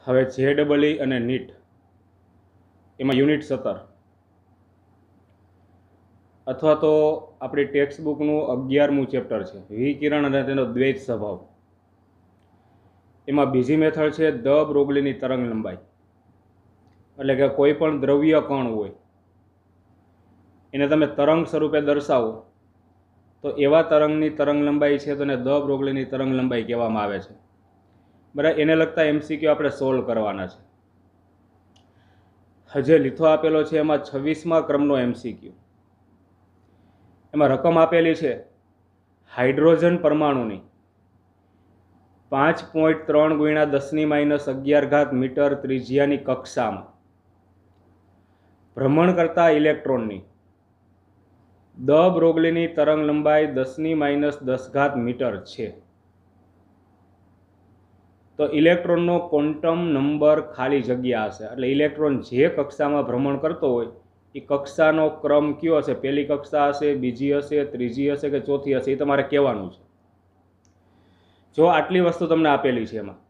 હવે JEE અને NEET એમાં યુનિટ 17 અથવા તો આપણી ટેક્સ્ટ બુકનું 11મું ચેપ્ટર છે વિકિરણ અને તેનો દ્વૈત સ્વભાવ. એમાં બીજી મેથડ છે દ બ્રોગલીની તરંગ લંબાઈ. એટલે કે કોઈ પણ દ્રવ્ય કણ હોય એને તમે તરંગ સ્વરૂપે દર્શાવો તો એવા તરંગની તરંગ લંબાઈ છે તો એને દ બ્રોગલીની તરંગ લંબાઈ કહેવામાં આવે છે. બરાબર, એને લગતા MCQ આપણે સોલ્વ કરવાના છે. હજે લીથો આપેલો છે એમાં 26મા ક્રમનો MCQ. એમાં રકમ આપેલી છે હાઇડ્રોજન પરમાણુની 5.3 × 10⁻11 મીટર ત્રિજ્યાની કક્ષામાં ભ્રમણ કરતા ઇલેક્ટ્રોનની દ બ્રોગલીની તરંગ લંબાઈ 10⁻10 મીટર છે. તો ઇલેક્ટ્રોનનો ક્વોન્ટમ નંબર ખાલી જગ્યા હશે. એટલે ઇલેક્ટ્રોન જે કક્ષામાં ભ્રમણ કરતો હોય એ કક્ષાનો ક્રમ કયો હશે, પહેલી કક્ષા હશે, બીજી હશે, ત્રીજી હશે કે ચોથી હશે, એ તમારે કહેવાનું છે. જો આટલી વસ્તુ તમને આપેલી છે એમાં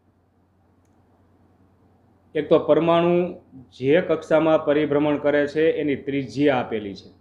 એક તો પરમાણુ જે કક્ષામાં પરિભ્રમણ કરે છે એની ત્રિજ્યા આપેલી છે.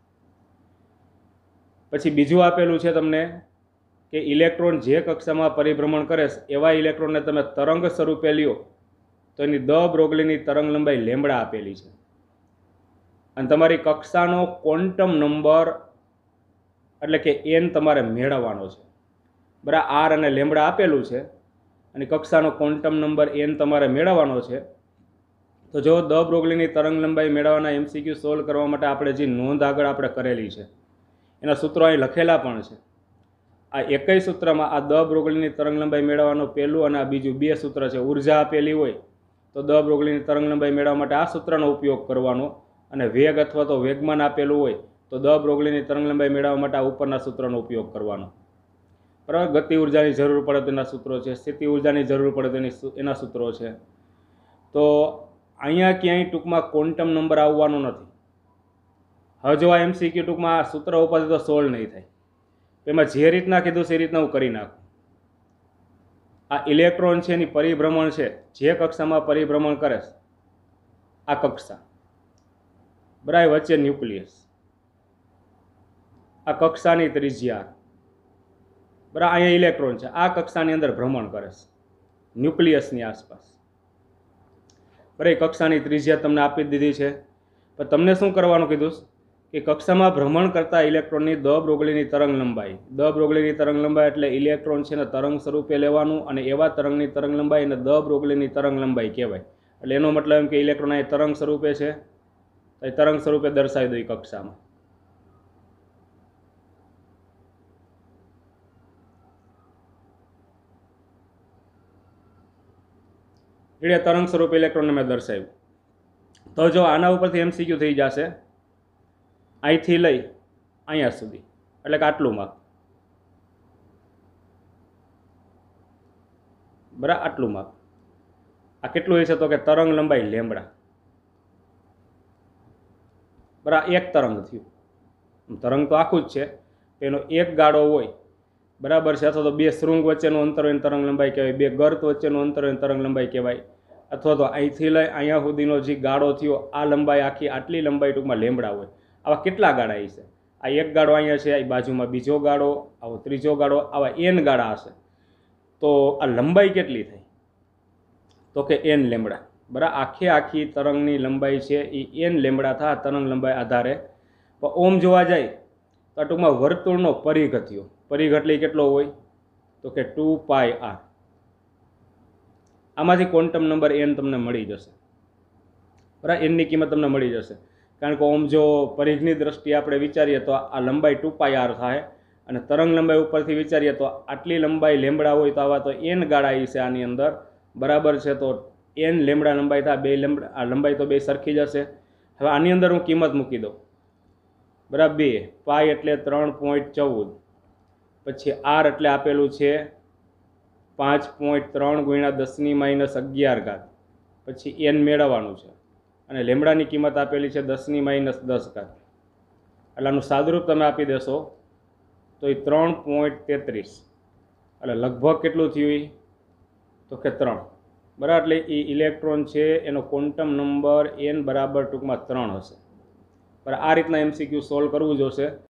પછી બીજું આપેલું છે તમને કે ઇલેક્ટ્રોન જે કક્ષામાં પરિભ્રમણ કરે એવા ઇલેક્ટ્રોનને તમે તરંગ સ્વરૂપે લ્યો તો એની દ બ્રોગલીની તરંગ લંબાઈ લેમ્બડા આપેલી છે. અને તમારી કક્ષાનો ક્વોન્ટમ નંબર એટલે કે n તમારે મેળવવાનો છે. બરાબર, આર અને લેમ્બડા આપેલું છે અને કક્ષાનો ક્વોન્ટમ નંબર n તમારે મેળવવાનો છે. તો જો દ બ્રોગલીની તરંગ લંબાઈ મેળવવાના MCQ સોલ્વ કરવા માટે આપણે જે નોંધ આગળ આપણે કરેલી છે એના સૂત્રો અહીં લખેલા પણ છે. આ એકય સૂત્રમાં આ દ બ્રોગલીની તરંગ લંબાઈ મેળવવાનું પહેલું અને આ બીજું બે સૂત્ર છે. ઉર્જા આપેલી હોય તો દ બ્રોગલીની તરંગ લંબાઈ મેળવવા માટે આ સૂત્રનો ઉપયોગ કરવાનો, અને વેગ અથવા તો વેગમાન આપેલું હોય તો દ બ્રોગલીની તરંગ લંબાઈ મેળવવા માટે આ ઉપરના સૂત્રનો ઉપયોગ કરવાનો. બરાબર, ગતિ ઉર્જાની જરૂર પડે તો એના સૂત્રો છે, સ્થિતિ ઉર્જાની જરૂર પડે તો એના સૂત્રો છે. તો અહીંયા ક્યાંય ટૂંકમાં ક્વોન્ટમ નંબર આવવાનો નથી. હવે જો આ MCQ ટૂંકમાં આ સૂત્ર ઉપર તો સોલ્વ નહીં થાય. એમાં જે રીતના કીધું છે એ રીતના હું કરી નાખું. આ ઇલેક્ટ્રોન છે એની પરિભ્રમણ છે, જે કક્ષામાં પરિભ્રમણ કરે છે આ કક્ષા, બરાબર, વચ્ચે ન્યુક્લિયસ, આ કક્ષાની ત્રિજ્યા, બરાબર, અહીંયા ઇલેક્ટ્રોન છે આ કક્ષાની અંદર ભ્રમણ કરે છે ન્યુક્લિયસની આસપાસ. બરાબર, કક્ષાની ત્રિજ્યા તમને આપી દીધી છે. પણ તમને શું કરવાનું કીધું કે કક્ષામાં ભ્રમણ કરતા ઇલેક્ટ્રોનની દ બ્રોગલીની તરંગ લંબાઈ, દ બ્રોગલીની તરંગ લંબાઈ એટલે ઇલેક્ટ્રોન છે ને તરંગ સ્વરૂપે લેવાનું, અને એવા તરંગની તરંગ લંબાઈ અને દ બ્રોગલીની તરંગ લંબાઈ કહેવાય. એટલે એનો મતલબ એમ કે ઇલેક્ટ્રોન અહીં તરંગ સ્વરૂપે છે તો એ તરંગ સ્વરૂપે દર્શાવી દો એ કક્ષામાં. એટલે તરંગ સ્વરૂપે ઇલેક્ટ્રોનને મેં દર્શાવ્યું. તો જો આના ઉપરથી MCQ થઈ જશે અહીંથી લઈ અહીંયા સુધી, એટલે કે આટલું માપ, બરાબર, આટલું માપ. આ કેટલું હશે તો કે તરંગ લંબાઈ લેમ્બડા. બરાબર, એક તરંગ થયું. તરંગ તો આખું જ છે, એનો એક ગાળો હોય, બરાબર છે, અથવા તો બે શૃંગ વચ્ચેનું અંતર હોય તરંગ લંબાઈ કહેવાય, બે ગર્ત વચ્ચેનું અંતર હોય તરંગ લંબાઈ કહેવાય, અથવા તો અહીંથી લઈ અહીંયા સુધીનો જે ગાળો થયો આ લંબાઈ આખી, આટલી લંબાઈ ટૂંકમાં લેમ્બડા હોય. આવા કેટલા ગાળા હશે? આ એક ગાળો અહીંયા છે, આ બાજુમાં બીજો ગાળો, આવો ત્રીજો ગાળો, આવા n ગાળા હશે. તો આ લંબાઈ કેટલી થઈ તો કે n લેમ્બડા. બરાબર, આખી તરંગની લંબાઈ છે એ n લેમ્બડા થાય તરંગ લંબાઈ આધારે. પણ ઓમ જોવા જાય તો ટૂંકમાં વર્તુળનો પરિઘ થયો. પરિઘ એટલે કેટલો હોય તો કે 2πr. આમાંથી ક્વોન્ટમ નંબર n તમને મળી જશે. બરાબર, nની કિંમત તમને મળી જશે. કારણ કે ઓમ જો પરિઘની દ્રષ્ટિએ આપણે વિચારીએ તો આ લંબાઈ 2πr થાય, અને તરંગ લંબાઈ ઉપરથી વિચારીએ તો આટલી લંબાઈ લેમ્બડા હોય તો આવા તો n ગાળા છે આની અંદર, બરાબર છે. તો n લેમ્બડા લંબાઈ થાય, બે લેમ્બડા, આ લંબાઈ તો બે સરખી જ હશે. હવે આની અંદર હું કિંમત મૂકી દઉં, બરાબર, 2 પાઈ એટલે 3.14, પછી r એટલે આપેલું છે 5.3 × 10⁻11, પછી n મેળવવાનું છે, અને લેમ્બડાની કિંમત આપેલી છે 10⁻10. એટલે આનું સાદુરૂપ તમે આપી દેશો તો એ 3.33, એટલે લગભગ કેટલું થયું તો કે 3. બરાબર. એટલે એ ઇલેક્ટ્રોન છે એનો ક્વોન્ટમ નંબર n બરાબર ટૂંકમાં 3 હશે. પણ આ રીતના MCQ સોલ્વ કરવું જોશે.